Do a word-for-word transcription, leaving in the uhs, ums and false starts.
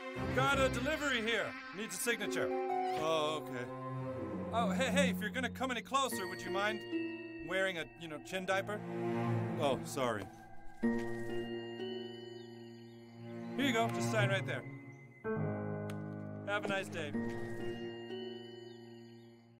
Got a delivery here. Needs a signature. Oh, okay. Oh, hey, hey, if you're gonna come any closer, would you mind wearing a, you know, chin diaper? Oh, sorry. Here you go. Just sign right there. Have a nice day.